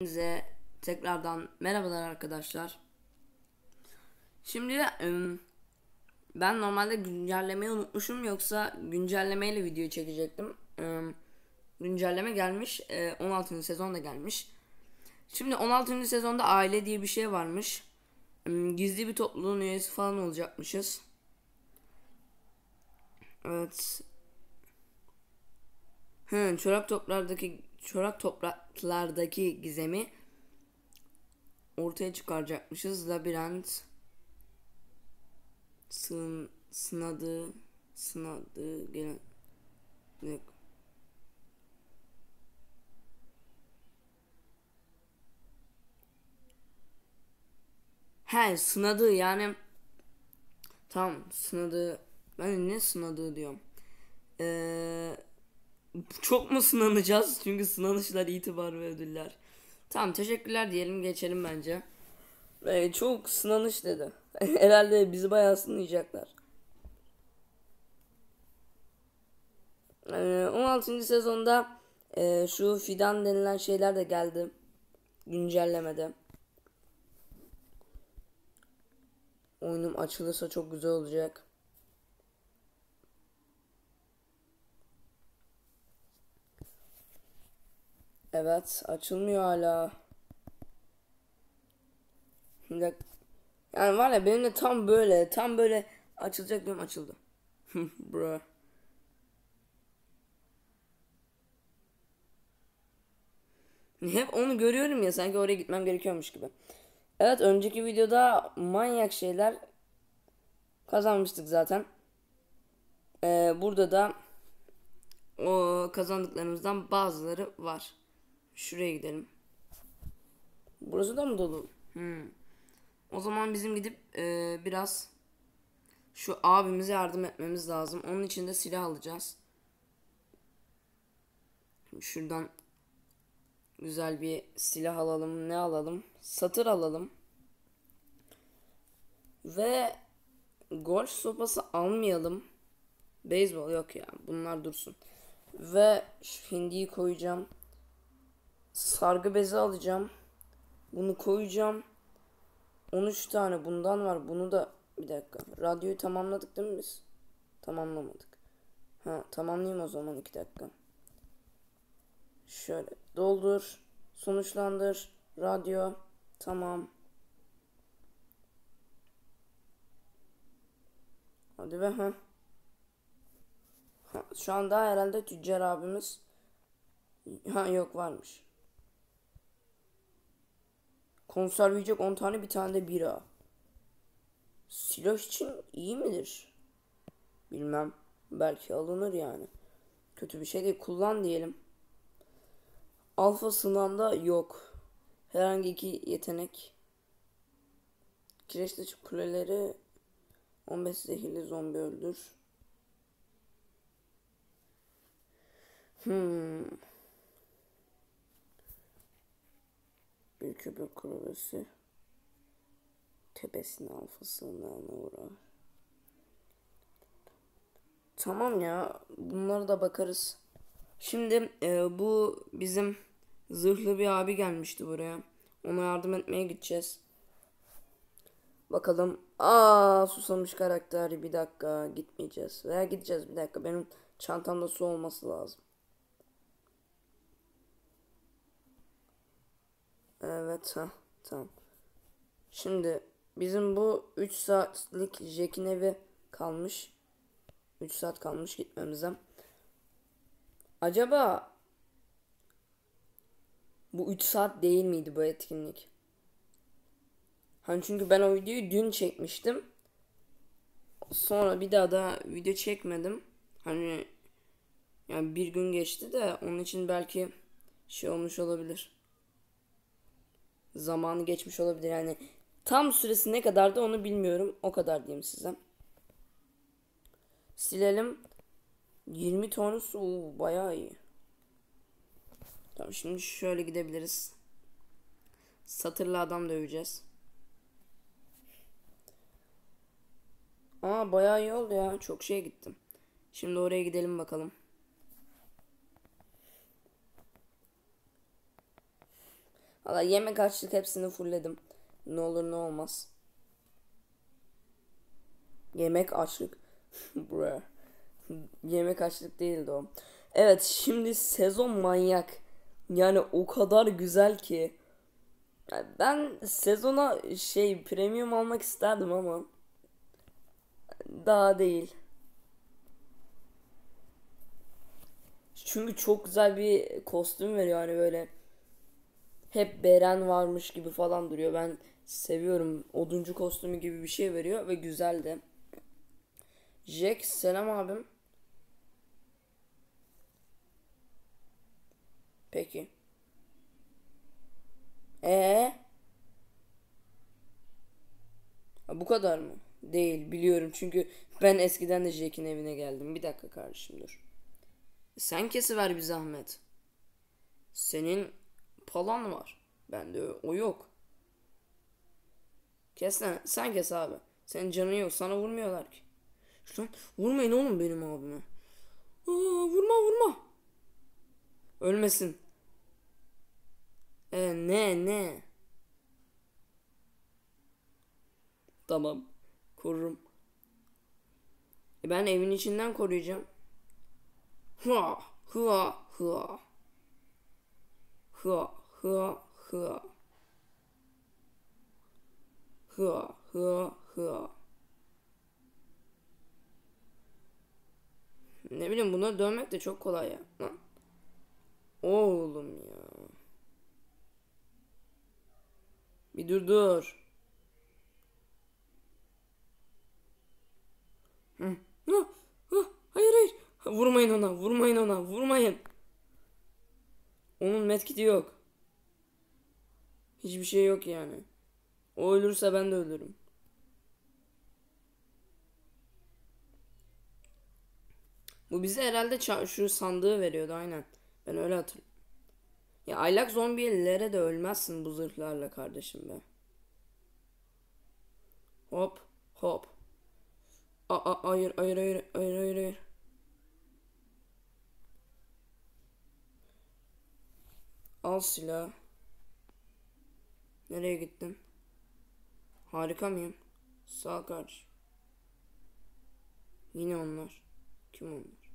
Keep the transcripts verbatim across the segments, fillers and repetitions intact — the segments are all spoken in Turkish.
Size tekrardan merhabalar arkadaşlar. Şimdi ım, ben normalde güncellemeyi unutmuşum, yoksa güncellemeyle video çekecektim. Im, güncelleme gelmiş, e, on altıncı sezon da gelmiş. Şimdi on altıncı sezonda aile diye bir şey varmış. Im, gizli bir topluluğun üyesi falan olacakmışız. Evet. Hı, çorak toplardaki çorak topraklardaki gizemi ortaya çıkaracakmışız. Labirent sığın sınadığı sınadığı gelen yok. He, sınadığı yani, tamam, sınadığı, ben ne sınadığı diyorum. Ee, çok mu sınanacağız? Çünkü sınanışlar itibar ve ödüller. Tamam, teşekkürler diyelim, geçelim bence. Ee, çok sınanış dedi. Herhalde bizi bayağı sınayacaklar. Ee, on altıncı sezonda e, şu fidan denilen şeyler de geldi güncellemede. Oyunum açılırsa çok güzel olacak. Evet, açılmıyor hala. Yani var ya, benim de tam böyle tam böyle açılacak diyorum, açıldı. Bro. Hep onu görüyorum ya, sanki oraya gitmem gerekiyormuş gibi. Evet, önceki videoda manyak şeyler kazanmıştık zaten. Ee, burada da o kazandıklarımızdan bazıları var. Şuraya gidelim. Burası da mı dolu? Hmm. O zaman bizim gidip e, biraz şu abimize yardım etmemiz lazım. Onun için de silah alacağız. Şuradan güzel bir silah alalım. Ne alalım? Satır alalım. Ve golf sopası almayalım. Beyzbol yok ya. Bunlar dursun. Ve şu hindiyi koyacağım. Sargı bezi alacağım. Bunu koyacağım. on üç tane bundan var. Bunu da bir dakika. Radyoyu tamamladık değil mi biz? Tamamlamadık. Ha, tamamlayayım o zaman, iki dakika. Şöyle doldur. Sonuçlandır. Radyo. Tamam. Hadi be, ha. ha. Şu anda herhalde tüccar abimiz. Ha, yok, varmış. Konserve yiyecek on tane, bir tane de bira. Silah için iyi midir? Bilmem. Belki alınır yani. Kötü bir şey değil. Kullan diyelim. Alfa sınavında yok. Herhangi iki yetenek. Kireçli kuleleri, on beş zehirli zombi öldür. Hmm. Bir köpek kulübesi. Tepesine alfa sığınağına uğrar. Tamam ya. Bunlara da bakarız. Şimdi e, bu bizim zırhlı bir abi gelmişti buraya. Ona yardım etmeye gideceğiz. Bakalım. Aa, susamış karakter. Bir dakika, gitmeyeceğiz. Veya gideceğiz, bir dakika. Benim çantamda su olması lazım. Evet, ha, tamam. Şimdi bizim bu üç saatlik Jack'in evi kalmış. üç saat kalmış gitmemize. Acaba bu üç saat değil miydi bu etkinlik? Hani çünkü ben o videoyu dün çekmiştim. Sonra bir daha da video çekmedim. Hani yani bir gün geçti de onun için belki şey olmuş olabilir. Zamanı geçmiş olabilir yani. Tam süresi ne kadardı onu bilmiyorum. O kadar diyeyim size. Silelim. yirmi tonu su. Oo, bayağı iyi. Tamam, şimdi şöyle gidebiliriz. Satırlı adam döveceğiz. Aa, bayağı iyi oldu ya. Çok şeye gittim. Şimdi oraya gidelim bakalım. Valla yemek açlık hepsini fullledim. Ne olur ne olmaz. Yemek açlık. Bruh. Yemek açlık değildi o. Evet, şimdi sezon manyak. Yani o kadar güzel ki. Yani ben sezona şey premium almak isterdim ama daha değil. Çünkü çok güzel bir kostüm veriyor, hani böyle hep Beren varmış gibi falan duruyor. Ben seviyorum. Oduncu kostümü gibi bir şey veriyor ve güzel de. Jack selam abim. Peki. Ee, bu kadar mı? Değil, biliyorum çünkü ben eskiden de Jack'in evine geldim. Bir dakika kardeşim, dur. Sen kesiver bir zahmet. Senin palan var. Bende o yok. Kes lan. Sen kes abi. Senin canın yok. Sana vurmuyorlar ki. Şuradan vurmayın oğlum benim abime. Aa, vurma vurma. Ölmesin. E, ne ne? Tamam. Korurum. E, ben evin içinden koruyacağım. Hua hua hua. Hua hua hua. Hua hua hua. Ne bileyim, bunları dövmek de çok kolay ya. Lan. Oğlum ya. Bir dur dur. Hı. Hı. Hı. Hayır hayır. Vurmayın ona. Vurmayın ona. Vurmayın. Onun medkiti yok. Hiçbir şey yok yani. O ölürse ben de ölürüm. Bu bize herhalde şu sandığı veriyordu aynen. Ben öyle hatırlıyorum. Ya aylak zombilere de ölmezsin bu zırhlarla kardeşim be. Hop hop. Aa, hayır hayır hayır hayır hayır hayır. Al silah. Nereye gittin? Harika mıyım? Sağ ol kardeşim. Yine onlar. Kim onlar?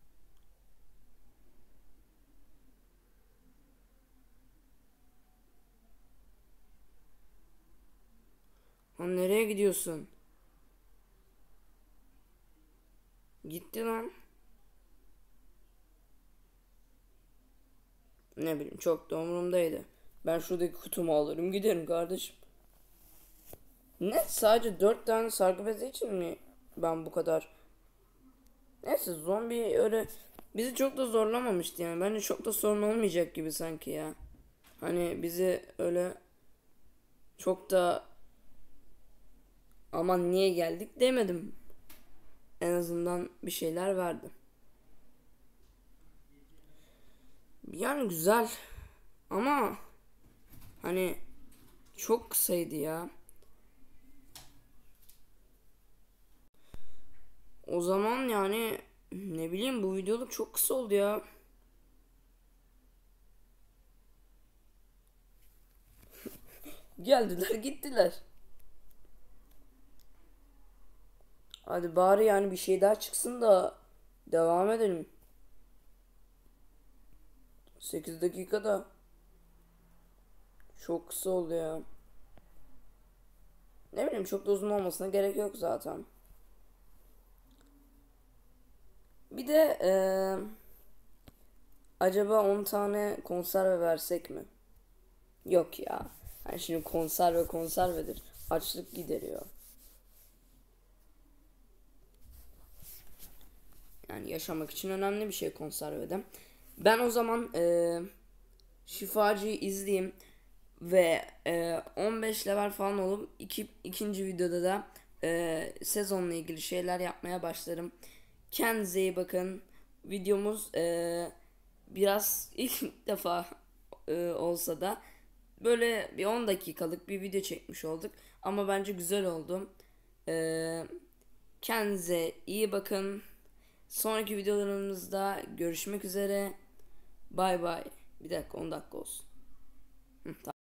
Lan nereye gidiyorsun? Gitti lan. Ne bileyim, çok da umurumdaydı. Ben şuradaki kutumu alırım giderim kardeşim. Ne, sadece dört tane sargı bezi için mi ben bu kadar? Neyse, zombi öyle bizi çok da zorlamamıştı yani. Bence çok da sorun olmayacak gibi sanki ya. Hani bizi öyle çok da aman niye geldik demedim. En azından bir şeyler verdi. Yani güzel ama hani çok kısaydı ya. O zaman yani ne bileyim, bu videoluk çok kısa oldu ya. Geldiler gittiler. Hadi bari yani bir şey daha çıksın da devam edelim. sekiz dakikada çok kısa oldu ya. Ne bileyim, çok da uzun olmasına gerek yok zaten. Bir de eee, acaba on tane konserve versek mi? Yok ya. Yani şimdi konserve konservedir. Açlık gideriyor. Yani yaşamak için önemli bir şey konservede. Ben o zaman eee şifacıyı izleyeyim ve e, on beş level falan olup iki, ikinci videoda da e, sezonla ilgili şeyler yapmaya başlarım. Kendinize iyi bakın. Videomuz e, biraz ilk defa e, olsa da böyle bir on dakikalık bir video çekmiş olduk. Ama bence güzel oldu. E, Kendinize iyi bakın. Sonraki videolarımızda görüşmek üzere. Bay bay. Bir dakika, on dakika olsun. Hı, tamam.